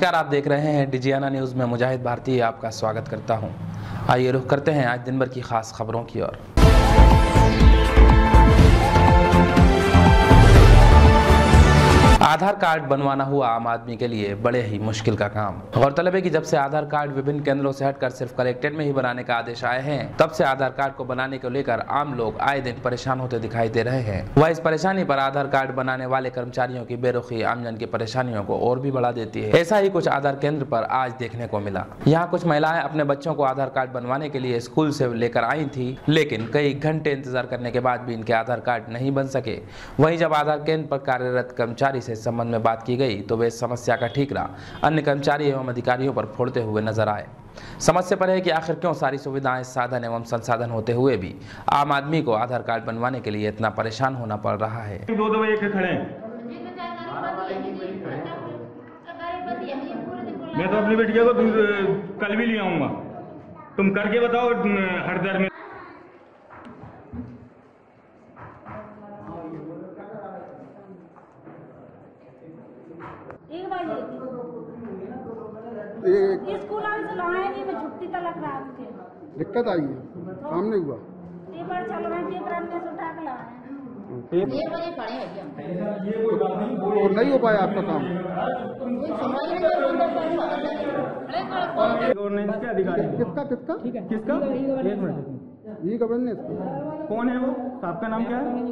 नमस्कार, आप देख रहे हैं डिजियाना न्यूज़ में मुजाहिद भारती आपका स्वागत करता हूं। आइए रुख करते हैं आज दिन भर की खास खबरों की ओर। आधार कार्ड बनवाना हुआ आम आदमी के लिए बड़े ही मुश्किल का काम। गौरतलब है कि जब से आधार कार्ड विभिन्न केंद्रों से हटकर सिर्फ कलेक्टेड में ही बनाने का आदेश आए हैं, तब से आधार कार्ड को बनाने को लेकर आम लोग आए दिन परेशान होते दिखाई दे रहे हैं। वह इस परेशानी पर आधार कार्ड बनाने वाले कर्मचारियों की बेरुखी आमजन की परेशानियों को और भी बढ़ा देती है। ऐसा ही कुछ आधार केंद्र पर आज देखने को मिला। यहाँ कुछ महिलाएं अपने बच्चों को आधार कार्ड बनवाने के लिए स्कूल से लेकर आई थी, लेकिन कई घंटे इंतजार करने के बाद भी इनके आधार कार्ड नहीं बन सके। वहीं जब आधार केंद्र पर कार्यरत कर्मचारी से संबंध में बात की गई तो वे समस्या का ठीकरा अन्य कर्मचारी एवं अधिकारियों पर फोड़ते हुए नजर आए। समस्या पर है कि आखिर क्यों सारी सुविधाएं, साधन एवं संसाधन होते हुए भी आम आदमी को आधार कार्ड बनवाने के लिए इतना परेशान होना पड़ रहा है। दो एक खड़े मैं तो अपनी बेटिया को कल भी ले आऊंगा, तुम करके बताओ हरदर में। स्कूल से लाए नहीं, मैं छुट्टी तक रात के दिक्कत आई है, काम नहीं हुआ। पेपर चल रहे हैं, पेपर हमने से उठा के लाए और नहीं हो पाया आपका काम। किसका किसका किसका एक मिनट, ये गवर्नेंस कौन है वो? आपका नाम क्या है?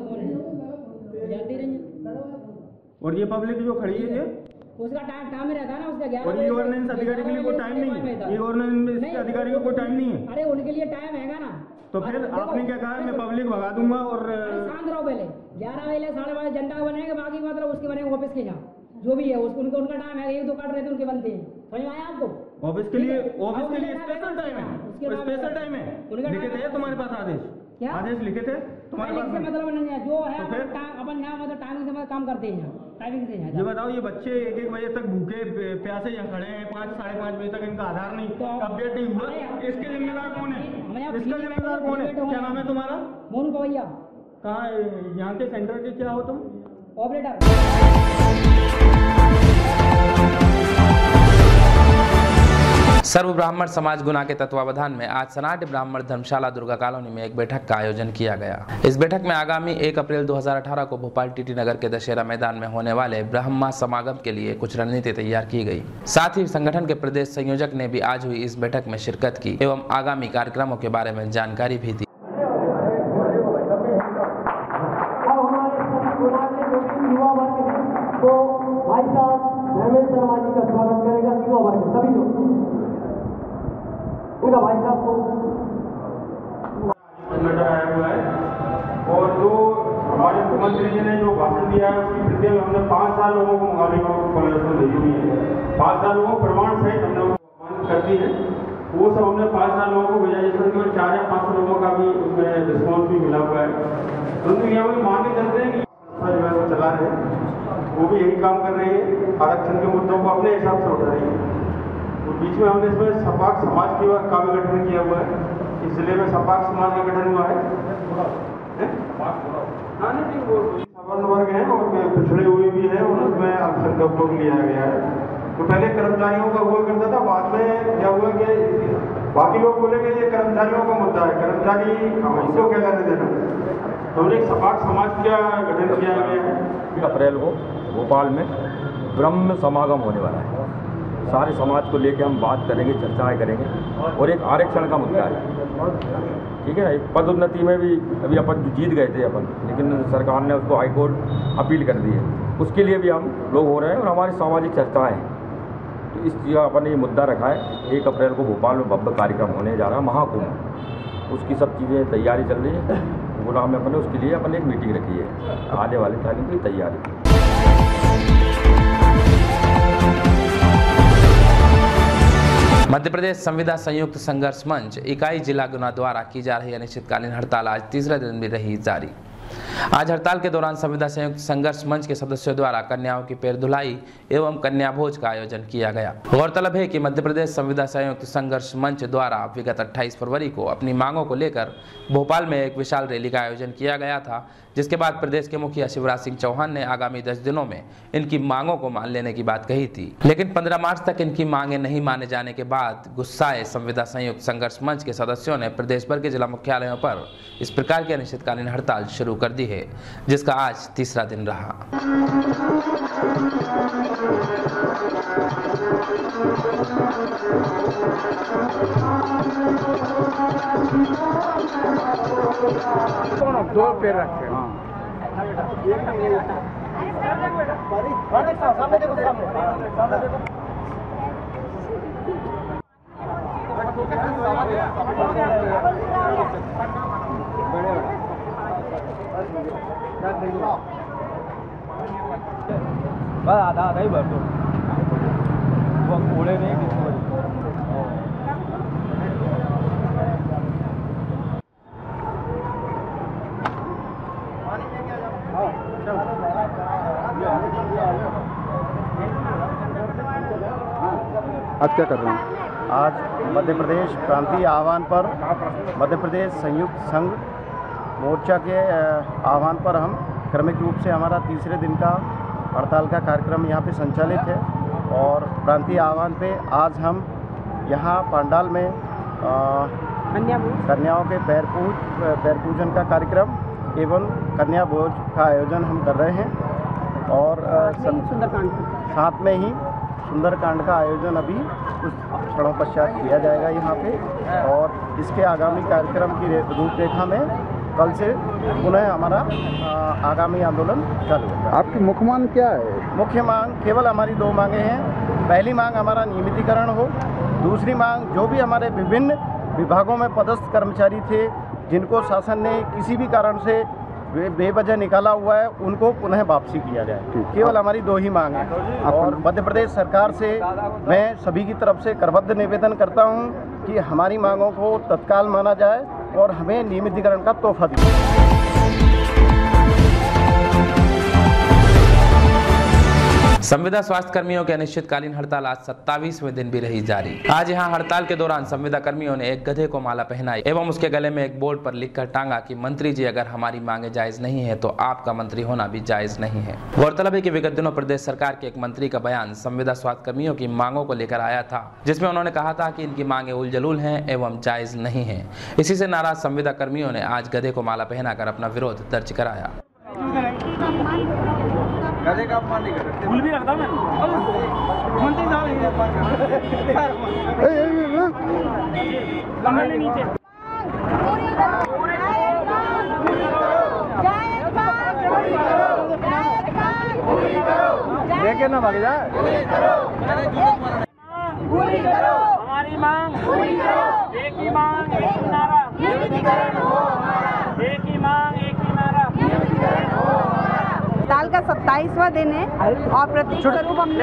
और ये पब्लिक जो खड़ी है उसका टाइम रहता है ना, उसका 11 और ये गवर्नेंस अधिकारी के लिए कोई टाइम नहीं है। ये गवर्नेंस अधिकारी को कोई टाइम नहीं है। अरे उनके लिए टाइम हैगा ना। तो फिर आपने क्या कहा? मैं पब्लिक भगा दूंगा। और शांत रहो, पहले 11 बजे 12:30 झंडा बनेगा, बाकी मतलब उसके बने ऑफिस के यहाँ जो भी है उसको उनका टाइम है। एक दो काट रहे थे उनके बनते हैं, समझ में आया आपको? ऑफिस के लिए स्पेशल टाइम है, स्पेशल टाइम है। लिखे थे तुम्हारे पास आदेश? क्या आदेश लिखे थे तुम्हारे पास? मतलब नहीं है जो है अपन यहाँ मतलब टाइमिंग से काम करते हैं, टाइमिंग से। ये बताओ, ये बच्चे 1-1 बजे तक भूखे प्यासे यहाँ खड़े हैं, 5-5:30 बजे तक इनका आधार नहीं अपडेट नहीं हुआ, इसके जिम्मेदार कौन है? इसका जिम्मेदार कौन है? क्या नाम है तुम्हारा? मोनू पवैया। कहाँ यहाँ के सेंटर के क्या हो तुम? ऑपरेटर। सर्व ब्राह्मण समाज गुना के तत्वावधान में आज सनाट ब्राह्मण धर्मशाला दुर्गा कॉलोनी में एक बैठक का आयोजन किया गया। इस बैठक में आगामी 1 अप्रैल 2018 को भोपाल टीटी नगर के दशहरा मैदान में होने वाले ब्रह्मा समागम के लिए कुछ रणनीति तैयार की गई। साथ ही संगठन के प्रदेश संयोजक ने भी आज हुई इस बैठक में शिरकत की एवं आगामी कार्यक्रमों के बारे में जानकारी भी दी। भाई साहब को आया हुआ है और जो हमारे मुख्यमंत्री जी ने जो भाषण दिया है उसकी प्रति हमने 5 साल लोगों को मुंगाली को भेजी हुई है। 5 साल लोगों को प्रमाण सहित हमने सम्मानित कर दी है। वो सब हमने 5 साल लोगों को भेजा, जिसमें केवल 4 या 5 लोगों का भी उसमें रिस्पॉन्स भी मिला हुआ है। परंतु यहाँ भी मान के चलते हैं कि जो है वो चला रहे, वो भी यही काम कर रहे हैं, आरक्षण के मुद्दों को अपने हिसाब से उठा रही है। बीच में हमने इसमें सपाक समाज का भी गठन किया हुआ है। इस जिले में सपाक समाज का गठन हुआ है। हाँ नहीं, वो सवर्ण वर्ग है और पिछड़े हुए भी है और उसमें अल्पसंख्यक को भी लिया गया है। तो पहले कर्मचारियों का हुआ करता था, बाद में क्या हुआ कि बाकी लोग बोले कि ये कर्मचारियों का मुद्दा है, कर्मचारी इनको क्या लेने देना। तो हमने एक सपाक समाज का गठन किया गया है। 1 अप्रैल को भोपाल में ब्रह्म समागम होने वाला है। सारे समाज को लेकर हम बात करेंगे, चर्चाएं करेंगे और एक आरक्षण का मुद्दा है, ठीक है ना। एक पदोन्नति में भी अभी अपन जीत गए थे अपन, लेकिन सरकार ने उसको हाईकोर्ट अपील कर दी है। उसके लिए भी हम लोग हो रहे हैं और हमारी सामाजिक चर्चाएँ हैं। तो इस चीज़ अपन ने ये मुद्दा रखा है। 1 अप्रैल को भोपाल में भव्य कार्यक्रम होने जा रहा है, महाकुंभ। उसकी सब चीज़ें तैयारी चल रही है। गुना में अपने उसके लिए अपन एक मीटिंग रखी है, आने वाले टाइम की तैयारी। मध्य प्रदेश संविदा संयुक्त संघर्ष मंच इकाई जिला गुना द्वारा की जा रही अनिश्चितकालीन हड़ताल आज तीसरे दिन भी रही जारी। आज हड़ताल के दौरान संविदा संयुक्त संघर्ष मंच के सदस्यों द्वारा कन्याओं की पैर धुलाई एवं कन्या भोज का आयोजन किया गया। गौरतलब है कि मध्य प्रदेश संविदा संयुक्त संघर्ष मंच द्वारा विगत 28 फरवरी को अपनी मांगों को लेकर भोपाल में एक विशाल रैली का आयोजन किया गया था, जिसके बाद प्रदेश के मुखिया शिवराज सिंह चौहान ने आगामी 10 दिनों में इनकी मांगों को मान लेने की बात कही थी। लेकिन 15 मार्च तक इनकी मांगे नहीं माने जाने के बाद गुस्साए संविदा संयुक्त संघर्ष मंच के सदस्यों ने प्रदेश भर के जिला मुख्यालयों पर इस प्रकार की अनिश्चितकालीन हड़ताल शुरू कर दी है, जिसका आज तीसरा दिन रहा। दो पैर रखे। आधा आधा ही भर दो, वो कोड़े नहीं। आज क्या कर रहे हैं? आज मध्य प्रदेश प्रांतीय आह्वान पर मध्य प्रदेश संयुक्त संघ मोर्चा के आह्वान पर हम क्रमिक रूप से हमारा तीसरे दिन का हड़ताल का कार्यक्रम यहाँ पे संचालित है। और प्रांतीय आह्वान पे आज हम यहाँ पंडाल में कन्याओं के पैर पूजन का कार्यक्रम एवं कन्या भोज का आयोजन हम कर रहे हैं। और साथ में ही सुंदरकांड का आयोजन अभी कुछ क्षणों पश्चात किया जाएगा यहाँ पे। और इसके आगामी कार्यक्रम की रूपरेखा में कल से पुनः हमारा आगामी आंदोलन चालू होगा। आपकी मुख्य मांग क्या है? मुख्य मांग केवल हमारी दो मांगे हैं। पहली मांग हमारा नियमितीकरण हो। दूसरी मांग जो भी हमारे विभिन्न विभागों में पदस्थ कर्मचारी थे जिनको शासन ने किसी भी कारण से बेवजह निकाला हुआ है, उनको पुनः वापसी किया जाए। केवल हमारी दो ही मांग है। और मध्य प्रदेश सरकार से मैं सभी की तरफ से करबद्ध निवेदन करता हूं कि हमारी मांगों को तत्काल माना जाए और हमें नियमितीकरण का तोहफा दिया। संविदा स्वास्थ्य कर्मियों के अनिश्चितकालीन हड़ताल आज 27वें दिन भी रही जारी। आज यहां हड़ताल के दौरान संविदा कर्मियों ने एक गधे को माला पहनाई एवं उसके गले में एक बोर्ड पर लिखकर टांगा कि मंत्री जी अगर हमारी मांगे जायज नहीं है तो आपका मंत्री होना भी जायज नहीं है। गौरतलब है कि विगत दिनों प्रदेश सरकार के एक मंत्री का बयान संविदा स्वास्थ्य कर्मियों की मांगों को लेकर आया था, जिसमें उन्होंने कहा था कि इनकी मांगे उलझलूल हैं एवं जायज नहीं है। इसी से नाराज संविदा कर्मियों ने आज गधे को माला पहनाकर अपना विरोध दर्ज कराया। गधे का अपमान नहीं करते, फूल भी रखता मैं मंत्री साहब नीचे देखे ना भाग जाए। हमारी मांग एक ही मांग एक ही नारा, एक ही मांग एक ही नारा। साल का 27वां दिन है और प्रतीक स्वरूप हमने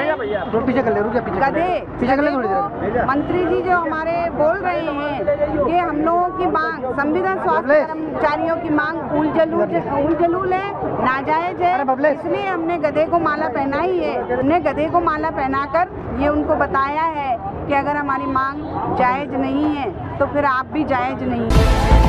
गधे मंत्री जी जो हमारे बोल रहे हैं कि हम लोगों की मांग संविदा स्वास्थ्य कर्मचारियों की मांग उलझलूल है, नाजायज है, इसलिए हमने गधे को माला पहनाई है। हमने गधे को माला पहनाकर ये उनको बताया है कि अगर हमारी मांग जायज नहीं है तो फिर आप भी जायज नहीं है।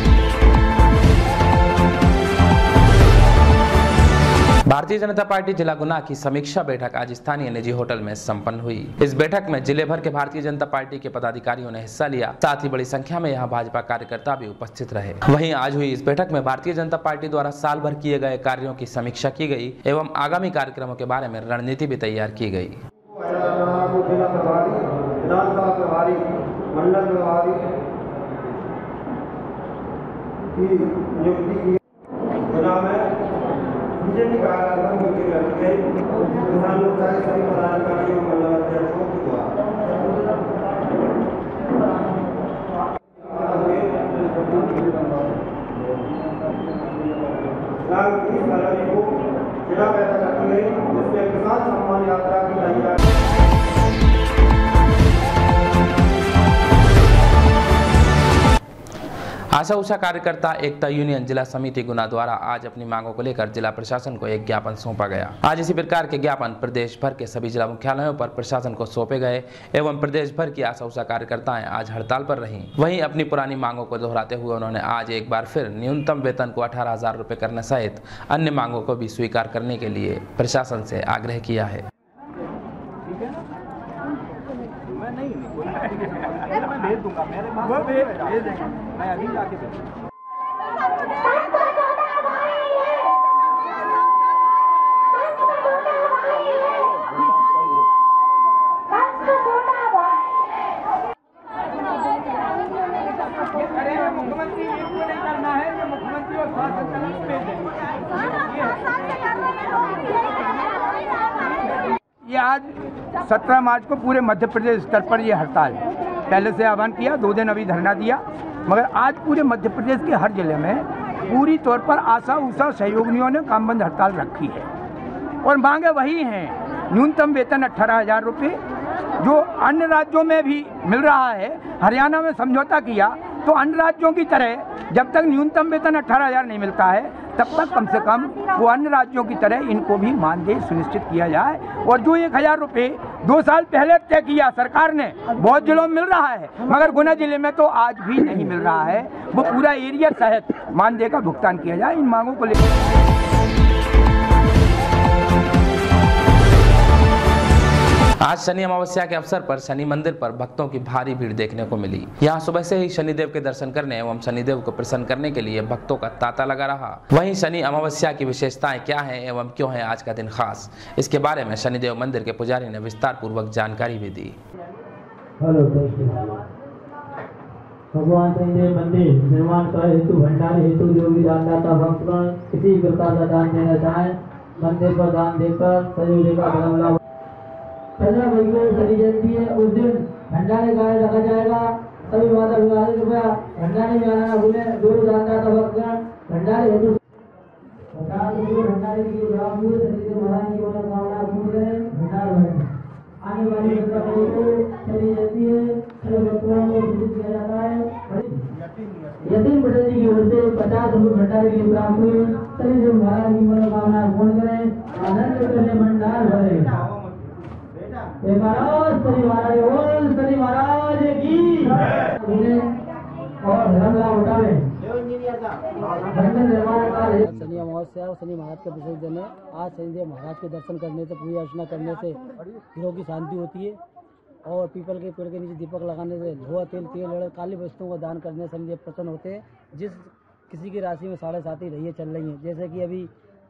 भारतीय जनता पार्टी जिला गुना की समीक्षा बैठक आज स्थानीय निजी होटल में संपन्न हुई। इस बैठक में जिले भर के भारतीय जनता पार्टी के पदाधिकारियों ने हिस्सा लिया, साथ ही बड़ी संख्या में यहां भाजपा कार्यकर्ता भी उपस्थित रहे। वहीं आज हुई इस बैठक में भारतीय जनता पार्टी द्वारा साल भर किए गए कार्यों की समीक्षा की गई एवं आगामी कार्यक्रमों के बारे में रणनीति भी तैयार की गई। बीजेपी कार्यक्रम की गई किसान मोर्चा के सभी पदाधिकारियों मंडल अध्यक्षों के द्वारा जिला बैठक रखी गई, जिसमें किसान सम्मान यात्रा की तैयारी। आशा उषा कार्यकर्ता एकता यूनियन जिला समिति गुना द्वारा आज अपनी मांगों को लेकर जिला प्रशासन को एक ज्ञापन सौंपा गया। आज इसी प्रकार के ज्ञापन प्रदेश भर के सभी जिला मुख्यालयों पर प्रशासन को सौंपे गए एवं प्रदेश भर की आशा उषा कार्यकर्ताएं आज हड़ताल पर रहीं। वहीं अपनी पुरानी मांगों को दोहराते हुए उन्होंने आज एक बार फिर न्यूनतम वेतन को 18,000 रुपए करने सहित अन्य मांगों को भी स्वीकार करने के लिए प्रशासन से आग्रह किया है। ये आज 17 मार्च को पूरे मध्य प्रदेश स्तर पर ये हड़ताल पहले से आह्वान किया, 2 दिन अभी धरना दिया, मगर आज पूरे मध्य प्रदेश के हर जिले में पूरी तौर पर आशा उषा सहयोगियों ने काम बंद हड़ताल रखी है और मांगे वही हैं। न्यूनतम वेतन 18,000 रुपये जो अन्य राज्यों में भी मिल रहा है। हरियाणा में समझौता किया तो अन्य राज्यों की तरह जब तक न्यूनतम वेतन 18,000 नहीं मिलता है तब तक कम से कम वो अन्य राज्यों की तरह इनको भी मानदेय सुनिश्चित किया जाए। और जो 1,000 रुपये 2 साल पहले तय किया सरकार ने, बहुत जिलों में मिल रहा है मगर गुना जिले में तो आज भी नहीं मिल रहा है। वो पूरा एरिया सहित मानदेय का भुगतान किया जाए। इन मांगों को लेकर आज शनि अमावस्या के अवसर पर शनि मंदिर पर भक्तों की भारी भीड़ देखने को मिली। यहाँ सुबह से ही शनिदेव के दर्शन करने एवं शनिदेव को प्रसन्न करने के लिए भक्तों का तांता लगा रहा। वहीं शनि अमावस्या की विशेषताएं क्या हैं एवं क्यों है आज का दिन खास, इसके बारे में शनिदेव मंदिर के पुजारी ने विस्तार पूर्वक जानकारी भी दी। भगवान शनिदेव मंदिर निर्माण का हेतु भंडारे हेतु जो भी दानदाता भक्तगण किसी प्रकार का दान देना चाहे मंदिर पर दान देकर सहयोग देकर 15 मई को शनि जयंती है। उस दिन भंडारे का रखा जाएगा। सभी माता विवाह कृपया भंडारे में आना भूले। जो दानदाता भक्तगण भंडारे हेतु भंडारे की शनिदेव महाराज की मनोकामना पूर्ण करें। भंडार भरें। आने वाली 15 मई को शनि जयंती है। सभी भक्तों को सूचित किया जाता है। यतीम पटेल जी की ओर से 50 रुपये भंडारे की प्राप्त हुई। शनिदेव महाराज की मनोकामना पूर्ण करें। आनंद करने भंडार भरे। शनि महाराज की और धर्म लाभ उठावे। शनि अमावस्या और शनि महाराज का विशेष दिन है। आज शनिदेव महाराज के दर्शन करने से, पूजा अर्चना करने से ग्रहों की शांति होती है और पीपल के पेड़ के नीचे दीपक लगाने से, धुआं तेल काली वस्तुओं का दान करने से शनिदेव प्रसन्न होते हैं। जिस किसी की राशि में 7.5 ही रही चल रही है, जैसे कि अभी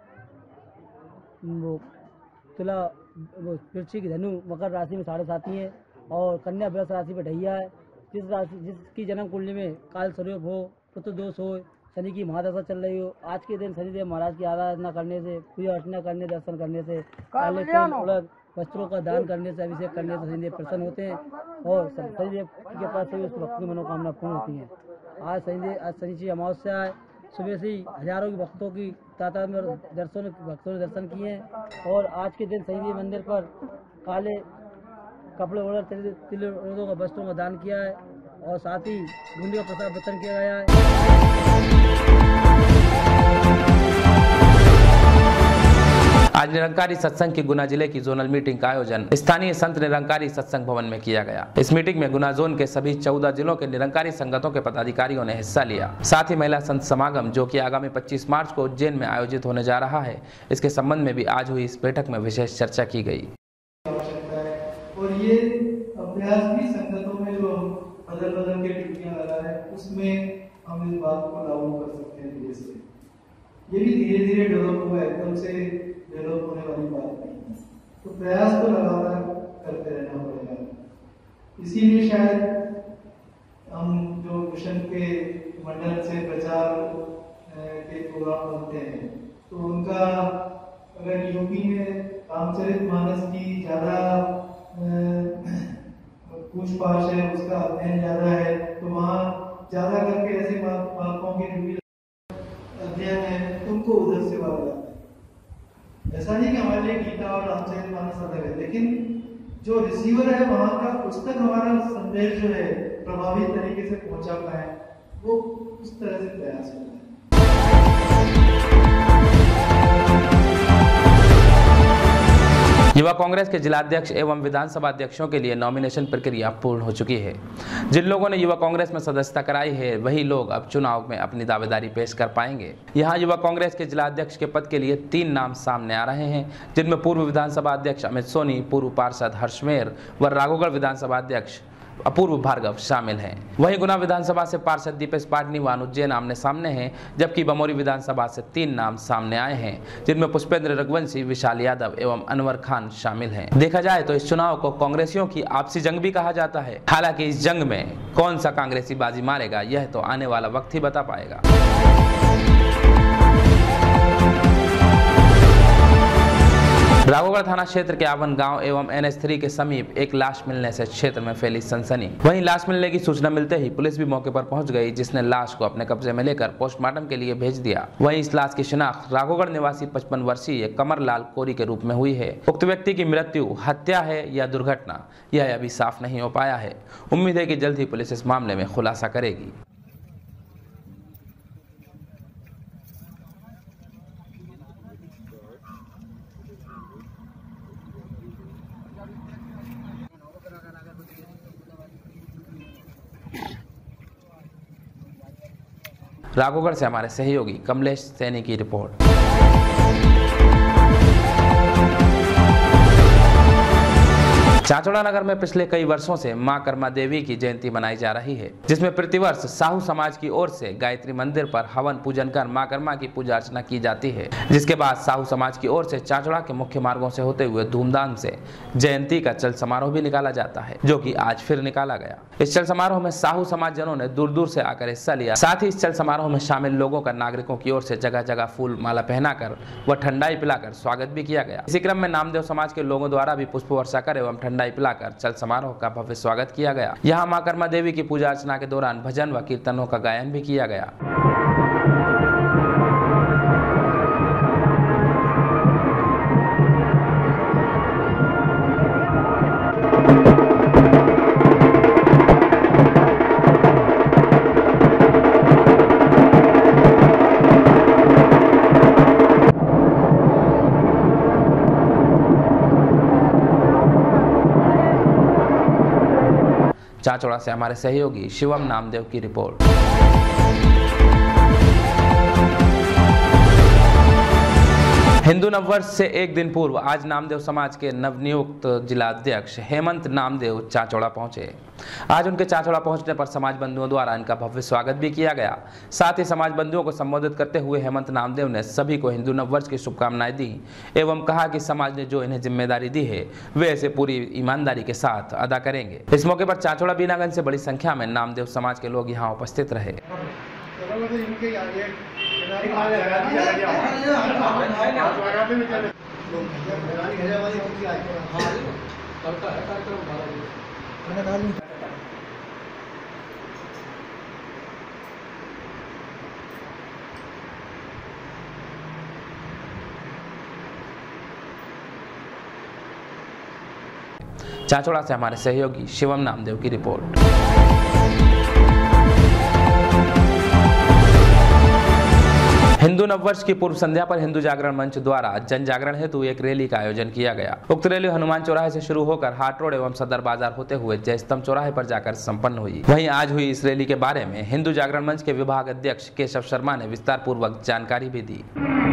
तुला वृश्चिक धनु मकर राशि में 7.5 है और कन्या वृष राशि पर ढैया है। जिसकी जन्म कुंडली में काल स्वरूप हो, पुत्र दोष हो, शनि की महादशा चल रही हो, आज के दिन शनिदेव महाराज की आराधना करने से, पूजा अर्चना करने, दर्शन करने से, काले तेल उड़द वस्त्रों का दान करने से, अभिषेक करने से शनिदेव प्रसन्न होते हैं और शनिदेव के पास सभी उस भक्त की मनोकामना पूर्ण होती है। आज शनि की अमावस्या है। सुबह से ही हजारों की भक्तों की तादाद में भक्तों ने दर्शन किए हैं और आज के दिन शनिदेव मंदिर पर काले कपड़े ओढ़ तिल का वस्त्रों का दान किया है और साथ ही बूंदी का प्रसाद वितरण किया गया है। आज निरंकारी सत्संग की गुना जिले की जोनल मीटिंग का आयोजन स्थानीय संत निरंकारी सत्संग भवन में किया गया। इस मीटिंग में गुना जोन के सभी 14 जिलों के निरंकारी संगतों के पदाधिकारियों ने हिस्सा लिया। साथ ही महिला संत समागम जो कि आगामी 25 मार्च को उज्जैन में आयोजित होने जा रहा है, इसके संबंध में भी आज हुई इस बैठक में विशेष चर्चा की गई। और ये अभ्यास भी संगतों में जो बदल के टिप्पणियां लगा है उसमें हम इस बात को लागू कर सकते हैं। धीरे से ये भी धीरे धीरे डेवलप हुआ, एकदम से डेवलप होने वाली बात नहीं है, तो प्रयास तो लगातार करते रहना पड़ेगा। इसीलिए शायद हम जो मिशन के मंडल से प्रचार के प्रोग्राम बनते हैं तो उनका अगर यूपी में रामचरितमानस की ज्यादा पूछपाछ है, उसका अध्ययन ज्यादा है, तो वहाँ ज्यादा करके ऐसे बातों की अध्ययन है, तुमको उधर से बात जाता है। ऐसा नहीं कि हमारे लिए गीता और रामचरितमानस अलग है, लेकिन जो रिसीवर है वहाँ का पुस्तक हमारा संदेश जो है प्रभावी तरीके से पहुंचा पाए, वो उस तरह से प्रयास कर रहे हैं। युवा कांग्रेस के जिलाध्यक्ष एवं विधानसभा अध्यक्षों के लिए नॉमिनेशन प्रक्रिया पूर्ण हो चुकी है। जिन लोगों ने युवा कांग्रेस में सदस्यता कराई है वही लोग अब चुनाव में अपनी दावेदारी पेश कर पाएंगे। यहाँ युवा कांग्रेस के जिलाध्यक्ष के पद के लिए 3 नाम सामने आ रहे हैं, जिनमें पूर्व विधानसभा अध्यक्ष अमित सोनी, पूर्व पार्षद हर्षमेर व राघोगढ़ विधानसभा अध्यक्ष अपूर्व भार्गव शामिल हैं। वहीं गुना विधानसभा से पार्षद दीपेश पाटनी व अनुज जैन आमने सामने हैं, जबकि बमोरी विधानसभा से 3 नाम सामने आए हैं, जिनमें पुष्पेंद्र रघुवंशी, विशाल यादव एवं अनवर खान शामिल हैं। देखा जाए तो इस चुनाव को कांग्रेसियों की आपसी जंग भी कहा जाता है। हालांकि इस जंग में कौन सा कांग्रेसी बाजी मारेगा यह तो आने वाला वक्त ही बता पाएगा। राघोगढ़ थाना क्षेत्र के आवन गांव एवं NH3 के समीप एक लाश मिलने से क्षेत्र में फैली सनसनी। वहीं लाश मिलने की सूचना मिलते ही पुलिस भी मौके पर पहुंच गई, जिसने लाश को अपने कब्जे में लेकर पोस्टमार्टम के लिए भेज दिया। वहीं इस लाश की शिनाख्त राघोगढ़ निवासी 55 वर्षीय कमरलाल कोरी के रूप में हुई है। उक्त व्यक्ति की मृत्यु हत्या है या दुर्घटना यह अभी साफ नहीं हो पाया है। उम्मीद है कि जल्द ही पुलिस इस मामले में खुलासा करेगी। राघोगढ़ से हमारे सहयोगी कमलेश सैनी की रिपोर्ट। चाचौड़ा नगर में पिछले कई वर्षों से मां कर्मा देवी की जयंती मनाई जा रही है, जिसमें प्रतिवर्ष साहू समाज की ओर से गायत्री मंदिर पर हवन पूजन कर मां कर्मा की पूजा अर्चना की जाती है। जिसके बाद साहू समाज की ओर से चाचौड़ा के मुख्य मार्गों से होते हुए धूमधाम से जयंती का चल समारोह भी निकाला जाता है, जो कि आज फिर निकाला गया। इस चल समारोह में साहू समाज जनों ने दूर दूर से आकर हिस्सा लिया। साथ ही इस चल समारोह में शामिल लोगों का नागरिकों की ओर से जगह जगह फूल माला पहनाकर व ठंडाई पिलाकर स्वागत भी किया गया। इसी क्रम में नामदेव समाज के लोगों द्वारा भी पुष्प वर्षा कर एवं ठंडाई पिलाकर चल समारोह का भव्य स्वागत किया गया। यहाँ मां कर्मा देवी की पूजा अर्चना के दौरान भजन व कीर्तनों का गायन भी किया गया। चाचौड़ा से हमारे सहयोगी शिवम नामदेव की रिपोर्ट। हिंदू नववर्ष से एक दिन पूर्व आज नामदेव समाज के नवनियुक्त जिलाध्यक्ष हेमंत नामदेव चाचौड़ा पहुंचे। आज उनके चाचौड़ा पहुंचने पर समाज बंधुओं द्वारा इनका भव्य स्वागत भी किया गया। साथ ही समाज बंधुओं को संबोधित करते हुए हेमंत नामदेव ने सभी को हिंदू नववर्ष की शुभकामनाएं दी एवं कहा कि समाज ने जो इन्हें जिम्मेदारी दी है वे इसे पूरी ईमानदारी के साथ अदा करेंगे। इस मौके पर चाचौड़ा बीनागंज से बड़ी संख्या में नामदेव समाज के लोग यहाँ उपस्थित रहे। चाचौड़ा से हमारे सहयोगी शिवम नामदेव की रिपोर्ट। हिंदू नववर्ष की पूर्व संध्या पर हिंदू जागरण मंच द्वारा जन जागरण हेतु एक रैली का आयोजन किया गया। उक्त रैली हनुमान चौराहे से शुरू होकर हाट रोड एवं सदर बाजार होते हुए जय स्तंभ चौराहे पर जाकर संपन्न हुई। वहीं आज हुई इस रैली के बारे में हिंदू जागरण मंच के विभाग अध्यक्ष केशव शर्मा ने विस्तार पूर्वक जानकारी भी दी।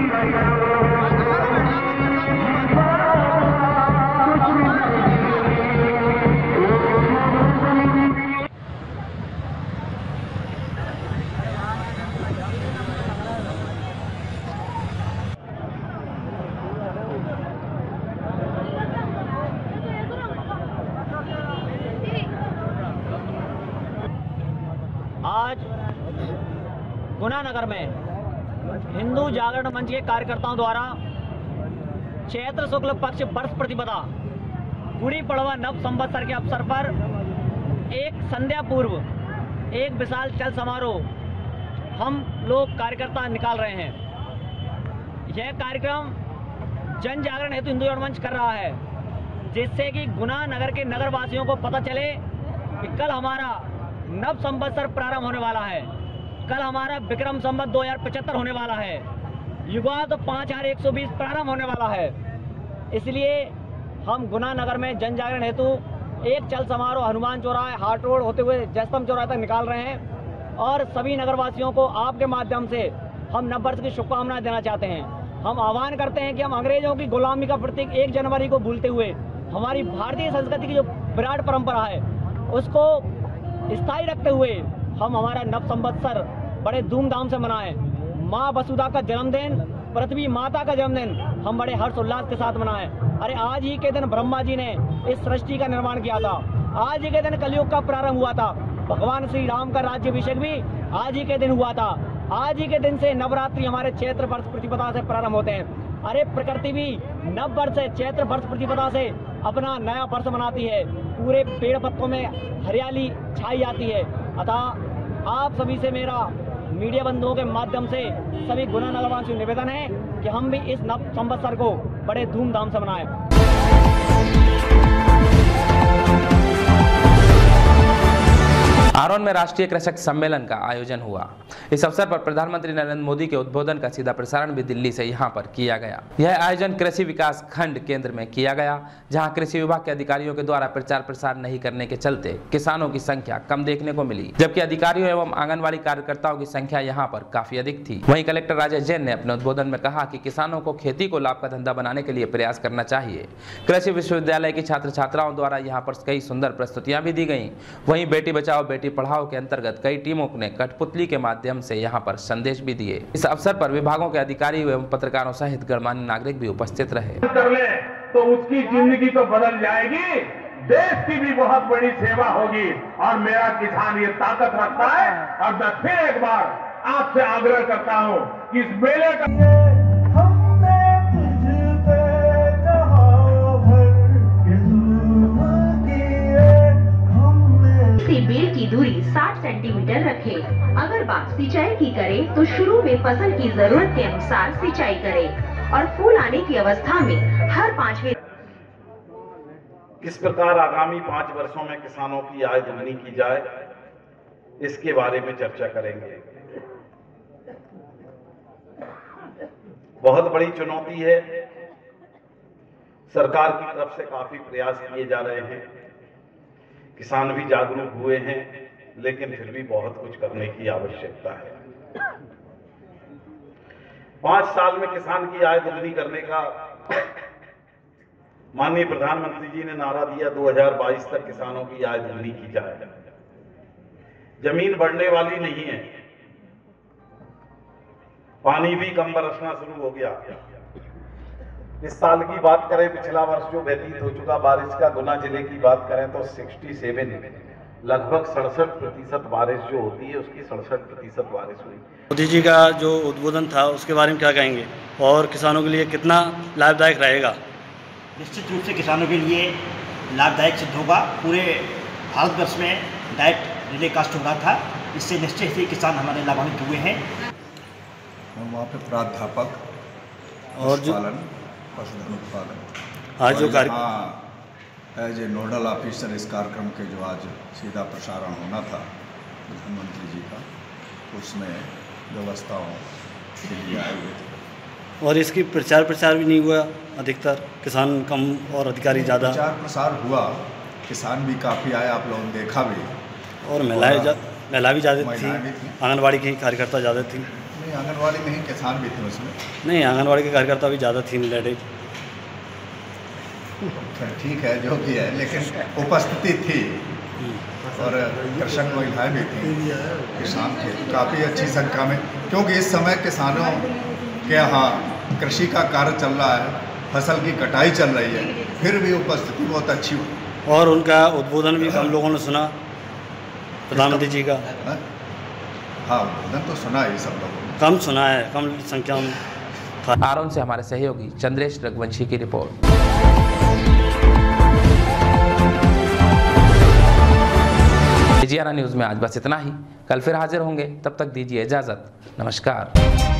आज गुना नगर में हिंदू जागरण मंच के कार्यकर्ताओं द्वारा चैत्र शुक्ल पक्ष वर्ष प्रतिपदा गुड़ी पड़वा नव संवत्सर के अवसर पर एक संध्या पूर्व एक विशाल चल समारोह हम लोग कार्यकर्ता निकाल रहे हैं। यह कार्यक्रम जन जागरण हेतु हिंदू जागरण मंच कर रहा है, जिससे कि गुना नगर के नगरवासियों को पता चले कि कल हमारा नव संवत्सर प्रारंभ होने वाला है कल हमारा विक्रम संवत 2075 होने वाला है, युवा तो 5120 प्रारंभ होने वाला है। इसलिए हम गुना नगर में जन जागरण हेतु एक चल समारोह हनुमान चौराहे हाट रोड होते हुए जयस्तंभ चौराहे तक निकाल रहे हैं और सभी नगरवासियों को आपके माध्यम से हम नववर्ष की शुभकामनाएं देना चाहते हैं। हम आह्वान करते हैं कि हम अंग्रेजों की गुलामी का प्रतीक 1 जनवरी को भूलते हुए हमारी भारतीय संस्कृति की जो विराट परंपरा है उसको स्थायी रखते हुए हम हमारा नव संवत्सर बड़े धूमधाम से मनाएं। माँ वसुधा का जन्मदिन, पृथ्वी माता का जन्मदिन हम बड़े हर्ष उल्लास के साथ मनाएं। अरे आज ही के दिन ब्रह्मा जी ने इस सृष्टि का निर्माण किया था, आज ही के दिन कलयुग का प्रारंभ हुआ था, भगवान श्री राम का राज्याभिषेक भी आज ही के दिन हुआ था, आज ही के दिन से नवरात्रि हमारे चैत्र वर्ष प्रतिपदा से प्रारंभ होते हैं। अरे प्रकृति भी नव वर्ष चैत्र वर्ष प्रतिपदा से अपना नया वर्ष मनाती है, पूरे पेड़ पत्तों में हरियाली छाई जाती है। अतः आप सभी से मेरा मीडिया बंधुओं के माध्यम से सभी गुना नगरवासियों से निवेदन है कि हम भी इस नव संवत्सर को बड़े धूमधाम से मनाएं। आरोन में राष्ट्रीय कृषक सम्मेलन का आयोजन हुआ। इस अवसर पर प्रधानमंत्री नरेंद्र मोदी के उद्बोधन का सीधा प्रसारण भी दिल्ली से यहां पर किया गया। यह आयोजन कृषि विकास खंड केंद्र में किया गया, जहां कृषि विभाग के अधिकारियों के द्वारा प्रचार प्रसार नहीं करने के चलते किसानों की संख्या कम देखने को मिली, जबकि अधिकारियों एवं आंगनबाड़ी कार्यकर्ताओं की संख्या यहाँ पर काफी अधिक थी। वहीं कलेक्टर राजेश जैन ने अपने उद्बोधन में कहा कि किसानों को खेती को लाभ का धंधा बनाने के लिए प्रयास करना चाहिए। कृषि विश्वविद्यालय की छात्र छात्राओं द्वारा यहाँ पर कई सुंदर प्रस्तुतियां भी दी गयी। वहीं बेटी बचाओ बेटी पढ़ाओ के अंतर्गत कई टीमों ने कठपुतली के माध्यम से यहाँ पर संदेश भी दिए। इस अवसर पर विभागों के अधिकारी एवं पत्रकारों सहित गणमान्य नागरिक भी उपस्थित रहे। कर ले तो उसकी जिंदगी तो बदल जाएगी, देश की भी बहुत बड़ी सेवा होगी। और मेरा किसान ये ताकत रखता है। और मैं फिर एक बार आपसे आग्रह करता हूँ कि इस मेले का बेल की दूरी 60 सेंटीमीटर रखें। अगर बात सिंचाई की करें तो शुरू में फसल की जरूरत के अनुसार सिंचाई करें और फूल आने की अवस्था में हर 5वें। किस प्रकार आगामी 5 वर्षों में किसानों की आय दोगुनी की जाए, इसके बारे में चर्चा करेंगे। बहुत बड़ी चुनौती है, सरकार की तरफ से काफी प्रयास किए जा रहे हैं, किसान भी जागरूक हुए हैं, लेकिन फिर भी बहुत कुछ करने की आवश्यकता है। 5 साल में किसान की आय दोगुनी करने का माननीय प्रधानमंत्री जी ने नारा दिया, 2022 तक किसानों की आय दोगुनी की जाए। जमीन बढ़ने वाली नहीं है, पानी भी कम बरसना शुरू हो गया। इस साल की बात करें, पिछला वर्ष जो व्यतीत हो चुका बारिश का, गुना जिले की बात करें तो 67 लगभग 67% बारिश जो होती है उसकी 67% बारिश हुई। मोदी जी का जो उद्बोधन था उसके बारे में क्या कहेंगे और किसानों के लिए कितना लाभदायक रहेगा? निश्चित रूप से किसानों के लिए लाभदायक सिद्ध होगा। पूरे भारतवर्ष में डायरेक्ट टेलीकास्ट हो रहा था, इससे निश्चित ही किसान हमारे लाभान्वित हुए हैं। वहाँ पे प्राध्यापक और जो पशुधन उत्पादन आज जो एज ए नोडल ऑफिसर इस कार्यक्रम के जो आज सीधा प्रसारण होना था प्रधानमंत्री जी का, उसमें व्यवस्थाओं के लिए आए हुए थे। और इसकी प्रचार प्रसार भी नहीं हुआ, अधिकतर किसान कम और अधिकारी ज़्यादा। प्रचार प्रसार हुआ, किसान भी काफ़ी आए, आप लोगों ने देखा भी। और महिला भी ज़्यादा थी, आंगनबाड़ी की कार्यकर्ता ज़्यादा थी। नहीं, आंगनबाड़ी में ही किसान भी थे उसमें। नहीं, आंगनबाड़ी के कार्यकर्ता भी ज़्यादा थी लेडीज। ठीक है, जो भी है, लेकिन उपस्थिति थी और कृषक महिलाएं भी थी, किसान थे काफ़ी अच्छी संख्या में, क्योंकि इस समय किसानों के यहाँ कृषि का कार्य चल रहा है, फसल की कटाई चल रही है, फिर भी उपस्थिति बहुत अच्छी हुई। और उनका उद्बोधन भी हम लोगों ने सुना, प्रधानमंत्री जी का। हाँ, उद्बोधन तो सुना ही सब लोगों ने। कम सुना है, कम संख्या में। आरोन से हमारे सहयोगी चंद्रेश रघुवंशी की रिपोर्ट। विजयाना न्यूज में आज बस इतना ही। कल फिर हाजिर होंगे, तब तक दीजिए इजाजत। नमस्कार।